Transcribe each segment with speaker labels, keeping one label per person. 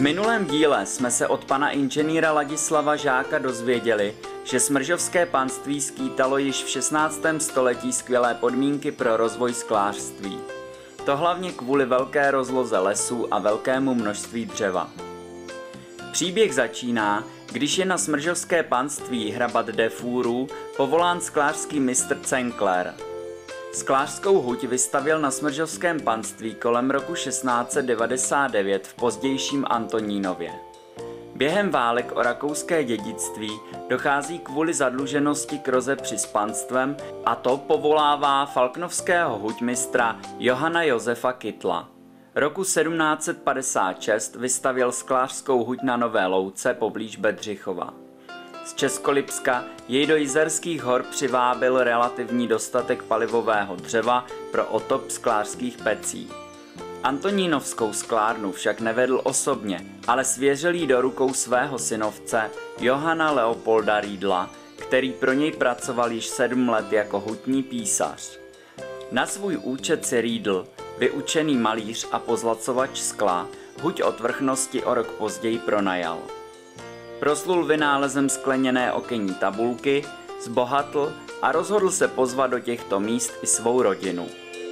Speaker 1: V minulém díle jsme se od pana inženýra Ladislava Žáka dozvěděli, že smržovské panství skýtalo již v 16. století skvělé podmínky pro rozvoj sklářství. To hlavně kvůli velké rozloze lesů a velkému množství dřeva. Příběh začíná, když je na smržovské panství hrabat de Fůrů povolán sklářský mistr Cenkler. Sklářskou huť vystavěl na smržovském panství kolem roku 1699 v pozdějším Antonínově. Během válek o rakouské dědictví dochází kvůli zadluženosti k rozepři s panstvem a to povolává falknovského huťmistra Johana Josefa Kytla. Roku 1756 vystavěl sklářskou huť na Nové Louce poblíž Bedřichova. Z Českolipska jej do Jizerských hor přivábil relativní dostatek palivového dřeva pro otop sklářských pecí. Antonínovskou sklárnu však nevedl osobně, ale svěřil jí do rukou svého synovce Johana Leopolda Riedla, který pro něj pracoval již 7 let jako hutní písař. Na svůj účet si Riedl, vyučený malíř a pozlacovač skla, huť od vrchnosti o rok později pronajal. Proslul vynálezem skleněné okenní tabulky, zbohatl a rozhodl se pozvat do těchto míst i svou rodinu.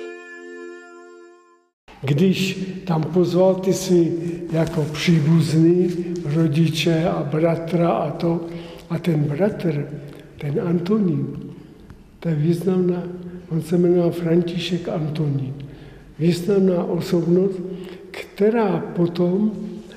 Speaker 2: Když tam pozval ty svý jako příbuzný, rodiče a bratra a ten bratr, ten Antonín, to je významná, on se jmenoval František Antonín, významná osobnost, která potom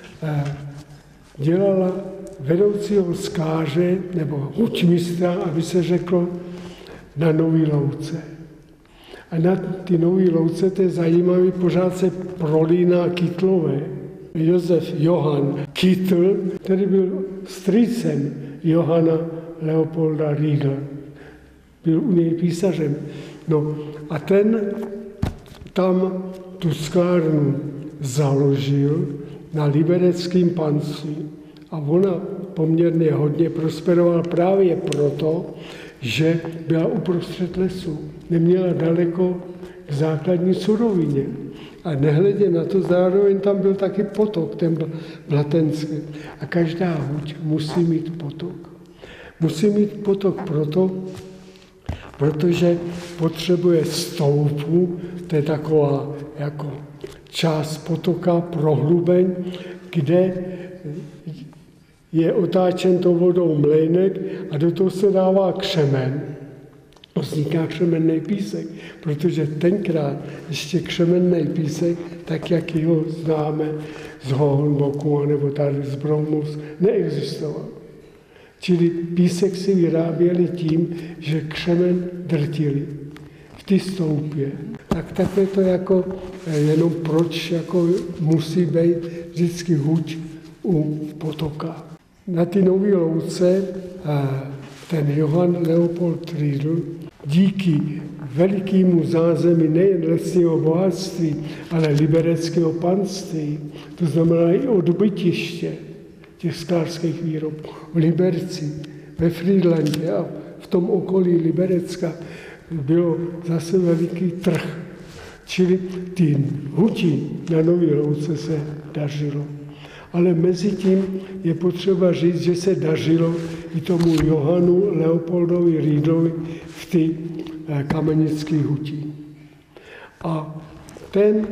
Speaker 2: dělala vedoucího skláře nebo huťmistra, aby se řeklo, na Nový Louce. A na ty Nový Louce, to je zajímavý, pořád se prolíná Kytlové. Josef Johann Kytl, který byl strýcem Johana Leopolda Riedla. Byl u něj písařem. No a ten tam tu sklárnu založil na libereckém panství. A ona poměrně hodně prosperovala právě proto, že byla uprostřed lesu. Neměla daleko k základní surovině. A nehledě na to, zároveň tam byl taky potok, ten Blatenský. A každá huť musí mít potok. Musí mít potok protože potřebuje stoupu, to je taková jako část potoka, prohlubeň, kde je otáčen tou vodou mlejnek a do toho se dává křemen. Vzniká křemenný písek, protože tenkrát ještě křemenný písek, tak jak ho známe z Hohonboku nebo tady z Bromus, neexistoval. Čili písek si vyráběli tím, že křemen drtili v té stoupě. Tak takhle to jako jenom proč jako musí být vždycky huť u potoka. Na ty Nový Louce ten Johann Leopold Riedl díky velikému zázemí nejen lesního bohatství, ale libereckého panství, to znamená i odbytiště těch sklářských výrobků v Liberci, ve Frýdlantě a v tom okolí Liberecka bylo zase veliký trh. Čili ty huti na Nový Louce se dařilo. Ale mezi tím je potřeba říct, že se dařilo i tomu Johanu Leopoldovi Riedlovi v ty kamenické huti. A ten,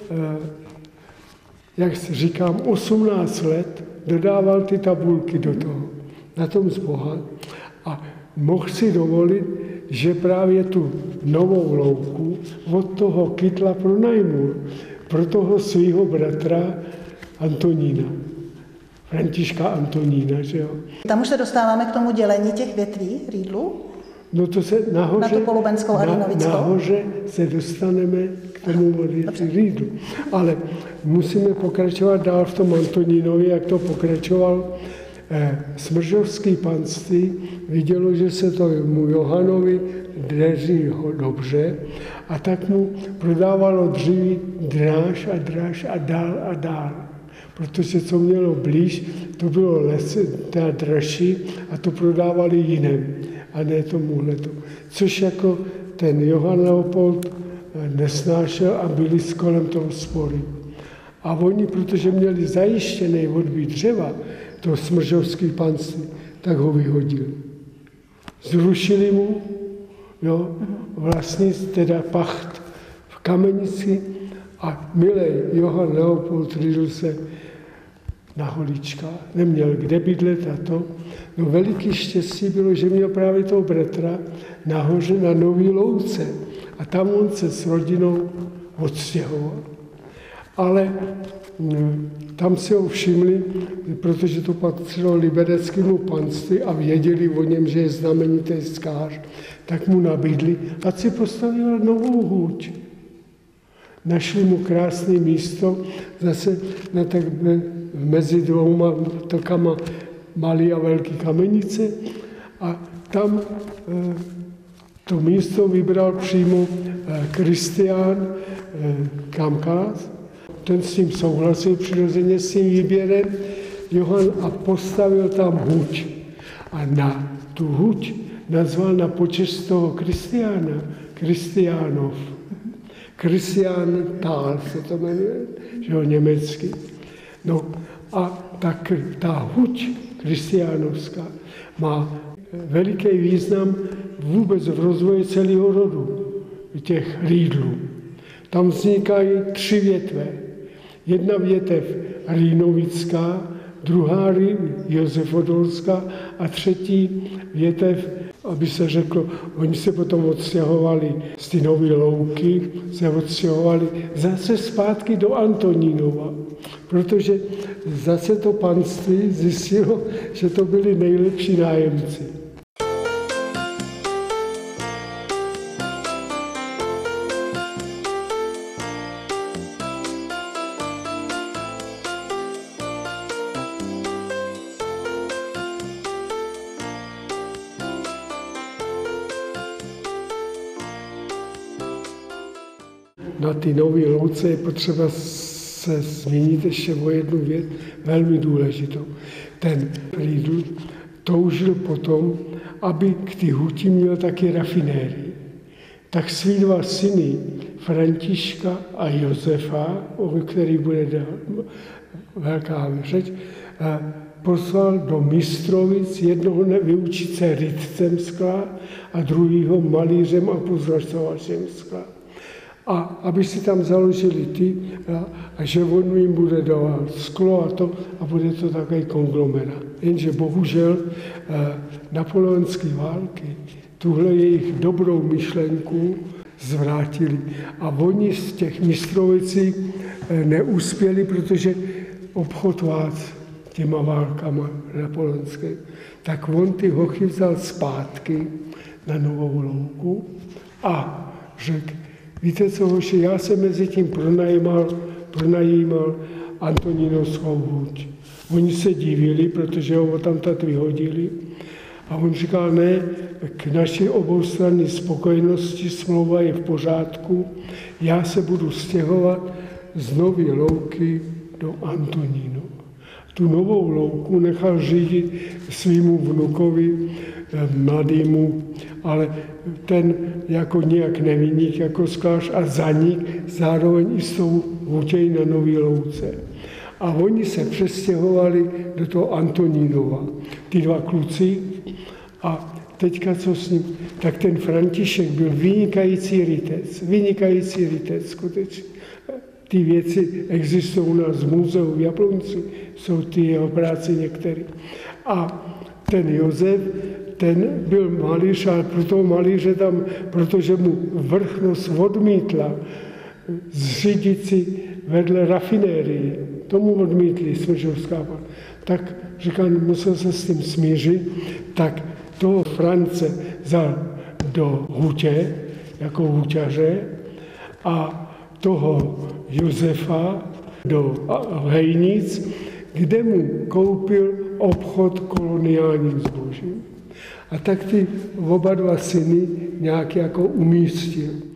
Speaker 2: jak říkám, 18 let dodával ty tabulky do toho, na tom zbohat a mohl si dovolit, že právě tu Novou Louku od toho Kytla pronajmul pro toho svého bratra Antonína, Františka Antonína, že jo.
Speaker 3: Tam už se dostáváme k tomu dělení těch větví Riedlu?
Speaker 2: No to se nahoře,
Speaker 3: na tu Polubenskou a Rýnovickou?
Speaker 2: Nahoře se dostaneme k tomu Riedlu. Ale musíme pokračovat dál v tom Antonínovi, jak to pokračoval. Smržovský panství vidělo, že se to mu Johanovi daří dobře a tak mu prodávalo dříví dráž a dál. Protože co mělo blíž, to bylo teda dražší a to prodávali jiném a ne tomuhleto. Což jako ten Johann Leopold nesnášel a byli kolem toho spory. A oni, protože měli zajištěný odbyt dřeva, to smržovské panství, tak ho vyhodili. Zrušili mu vlastnictví, teda pacht v Kamenici a milej Johann Leopold Riedl se na holičkách neměl kde bydlet a to. No veliký štěstí bylo, že měl právě toho bratra nahoře na Nový Louce a tam on se s rodinou odstěhoval. Ale tam si ho všimli, protože to patřilo libereckému panství a věděli o něm, že je znamenitý skář, tak mu nabídli, ať si postavil novou hůť. Našli mu krásné místo, zase mezi dvouma tokama Malý a Velký Kamenice a tam to místo vybral přímo Kristián Kamkás. Ten s tím souhlasil přirozeně s tím výběrem Johann a postavil tam huť. A na tu huť nazval na počest toho Kristiána Kristiánov. Kristiántal se to jmenuje, že jo, německy. No a tak ta huť kristiánovská má veliký význam vůbec v rozvoji celého rodu těch Riedlů. Tam vznikají 3 větve. Jedna větev Rýnovická, druhá Josefodolská a třetí větev, aby se řeklo, oni se potom odstěhovali z ty Nové Louky, se odstěhovali zase zpátky do Antonínova, protože zase to panství zjistilo, že to byli nejlepší nájemci. Na ty Nové Louce je potřeba se zmínit ještě o jednu věc, velmi důležitou. Ten Riedl toužil potom, aby k ty huti měl taky rafinérii. Tak svý 2 syny, Františka a Josefa, o kterých bude velká řeč, poslal do Mystrovic, jednoho vyučit se rytcem skla a druhýho malířem a pozlačovačem skla. A aby si tam založili ty, a že on jim bude dávat sklo a to, a bude to takový konglomerát. Jenže bohužel napoleonské války tuhle jejich dobrou myšlenku zvrátili. A oni z těch Mystrovicí neuspěli, protože obchod vás těma válkama napoleonské. Tak on ty hochy vzal zpátky na Novou Louku a řekl, víte co, hoši, já jsem mezi tím pronajímal Antonínovskou huť. Oni se divili, protože ho tamtat vyhodili. A on říkal, ne, k naší oboustranné spokojenosti smlouva je v pořádku, já se budu stěhovat z Nové Louky do Antonínova. Tu Novou Louku nechal řídit svýmu vnukovi, mladému, ale ten jako nějak neviník, jako sklář a zanik zároveň i s tou hutěj na Nový Louce. A oni se přestěhovali do toho Antonínova, ty 2 kluci. A teďka co s ním? Tak ten František byl vynikající rytec skutečně. Ty věci existují u nás v muzeu v Jablonci, jsou ty jeho práce některé. A ten Josef, ten byl malíř, ale pro toho malíře tam, protože mu vrchnost odmítla zřídit si vedle rafinérii, tomu odmítli smržovská banka. Tak říkal, musel se s tím smířit, tak toho France vzal do hutě, jako huťaře, a toho Josefa do Hejnic, kde mu koupil obchod koloniálním zbožím. A tak ty oba 2 syny nějak jako umístil.